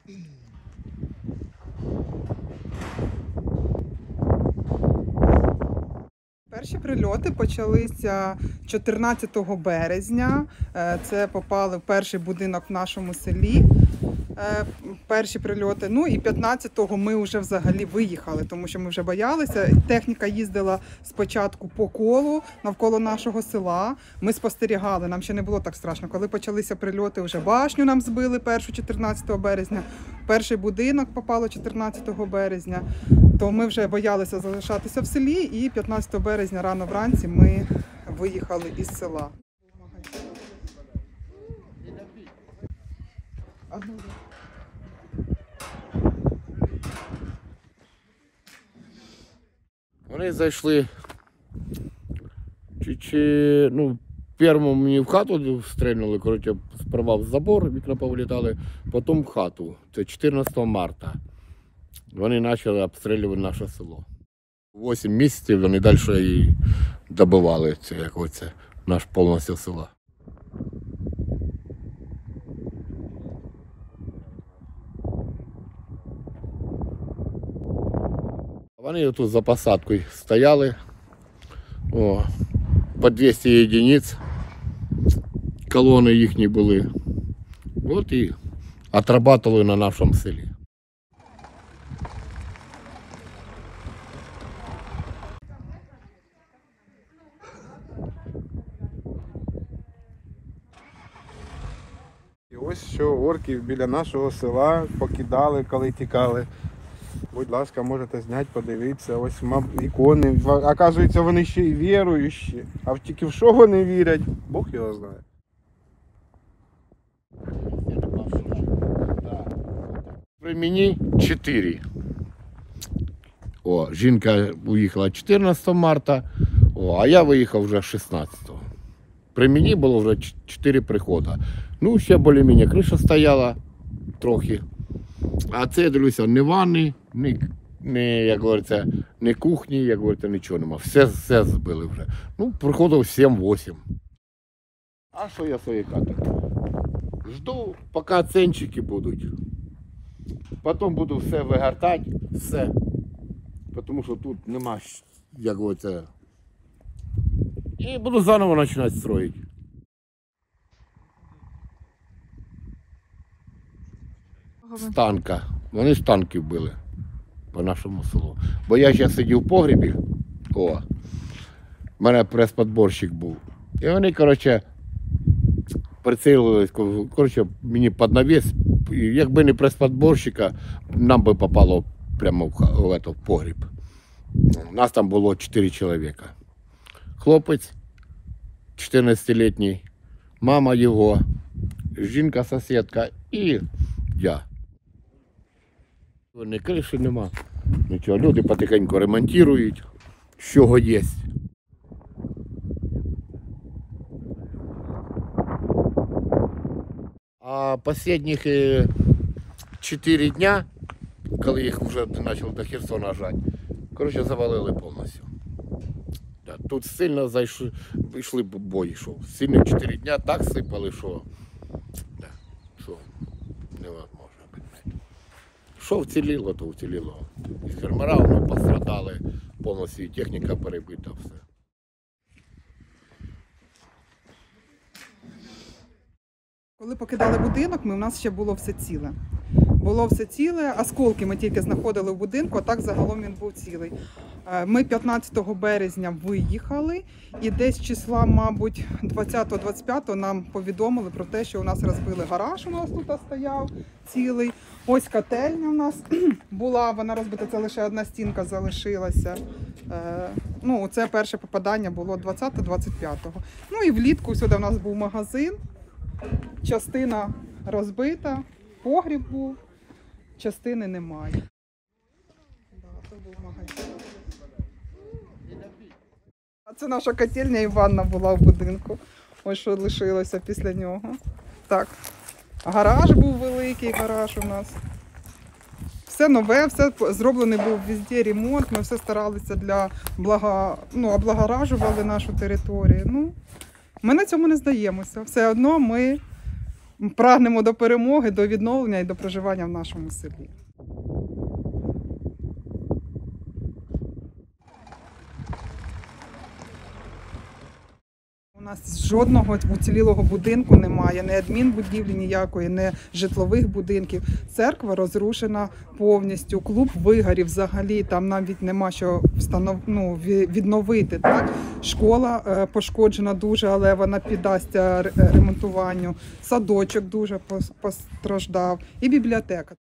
Перші прильоти почалися 14 березня. Це попали в перший будинок в нашому селі. Перші прильоти. Ну і 15-го ми вже взагалі виїхали, тому що ми вже боялися. Техніка їздила спочатку по колу навколо нашого села. Ми спостерігали, нам ще не було так страшно. Коли почалися прильоти, вже башню нам збили першу 14 березня. Перший будинок попало 14 березня. То ми вже боялися залишатися в селі, і 15 березня рано вранці ми виїхали із села. Вони зайшли, першому мені в хату стрельнули, коротше, сперва в забор, вікна повилітали, потім в хату. Це 14 марта. Вони почали обстрілювати наше село. 8 місяців вони далі і добивали наш повністю село. Вони тут за посадкою стояли, по 200 одиниць, колони їхні були. От і отрабатували на нашому селі. І ось що орків біля нашого села покидали, коли тікали. Будь ласка, можете зняти, подивитися. Ось ікони. Оказується, вони ще й віруючі. А тільки в що вони вірять, Бог його знає. При мені 4. Жінка уїхала 14 марта, а я виїхав вже 16-го. При мені було вже 4 приходи. Ну, ще більш-менш криша стояла трохи. А це, я дивлюся, ні ванни, як говориться, ні кухні, як говориться, нічого нема. Все збили вже. Ну, приходив 7-8. А що я своєї хати? Жду, поки оценщики будуть. Потім буду все вигортати, все. Тому що тут нема, як говориться. І буду заново починати строїти. З танка. Вони з танків били по нашому селу. Бо я ще сидів в погрібі, в мене прес-подборщик був. І вони, прицілились, мені під навіс. Якби не прес-подборщика, нам би попало прямо в погріб. У нас там було 4 чоловіка. Хлопець 14-літній, мама його, жінка-сусідка і я. Ні криші нема, нічого. Люди потихеньку ремонтують, з чого є. А останніх 4 дня, коли їх вже почали до Херсона жати, завалили повністю. Тут сильно йшли бої, сильно 4 дня так сипали, що невозможно. Що вціліло, то вціліло. І фермера воно пострадали, повністю техніка перебита, все. Коли покидали будинок, у нас ще було все ціле. Було все ціле, осколки ми тільки знаходили в будинку, а так загалом він був цілий. Ми 15 березня виїхали і десь числа, мабуть, 20-25 нам повідомили про те, що у нас розбили гараж, у нас тут стояв цілий. Ось котельня у нас була, вона розбита, це лише одна стінка залишилася. Ну, це перше попадання було 20-25-го. Ну і влітку сюди у нас був магазин, частина розбита, погріб був, частини немає. Це був магазин. А це наша котельня і ванна була в будинку. Ось що лишилося після нього. Так, гараж був великий, гараж у нас. Все нове, все зроблений був везде ремонт, ми все старалися облагоражували нашу територію. Ну, ми на цьому не здаємося. Все одно ми прагнемо до перемоги, до відновлення і до проживання в нашому селі. У нас жодного уцілілого будинку немає, ні адмінбудівлі ніякої, ні житлових будинків. Церква розрушена повністю, клуб вигорів взагалі, там навіть нема що відновити. Так? Школа пошкоджена дуже, але вона піддасться ремонтуванню. Садочок дуже постраждав і бібліотека.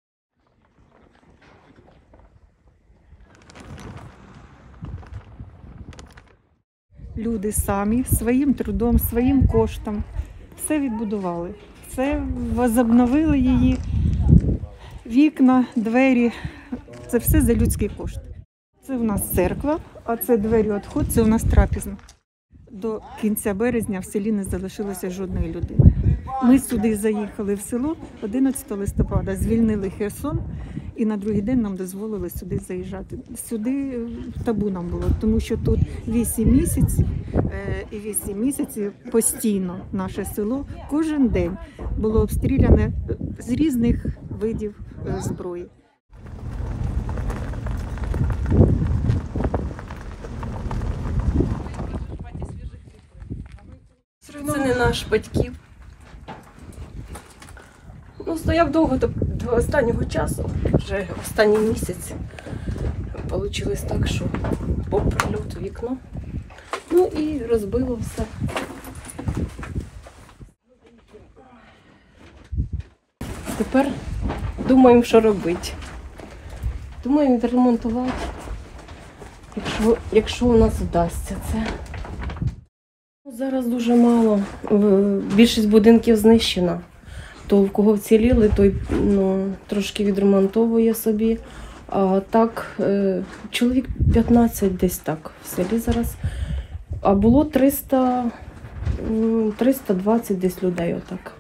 Люди самі своїм трудом, своїм коштом все відбудували. Це возобновили її, вікна, двері. Це все за людський кошт. Це у нас церква, а це двері відход, це у нас трапезна. До кінця березня в селі не залишилося жодної людини. Ми сюди заїхали в село 11 листопада, звільнили Херсон, і на другий день нам дозволили сюди заїжджати. Сюди табу нам було, тому що тут 8 місяців, і 8 місяців постійно наше село кожен день було обстріляне з різних видів зброї. Це не наш батьків. Ну, стояв довго до останнього часу, вже останній місяць. Получилось так, що по прильоту вікно. Ну і розбило все. Тепер думаємо, що робити. Думаємо відремонтувати, якщо у нас вдасться це. Зараз дуже мало. Більшість будинків знищена. То в кого вціліли, той трошки відремонтовує собі. А так, чоловік 15 десь так в селі зараз. А було 320 десь людей отак.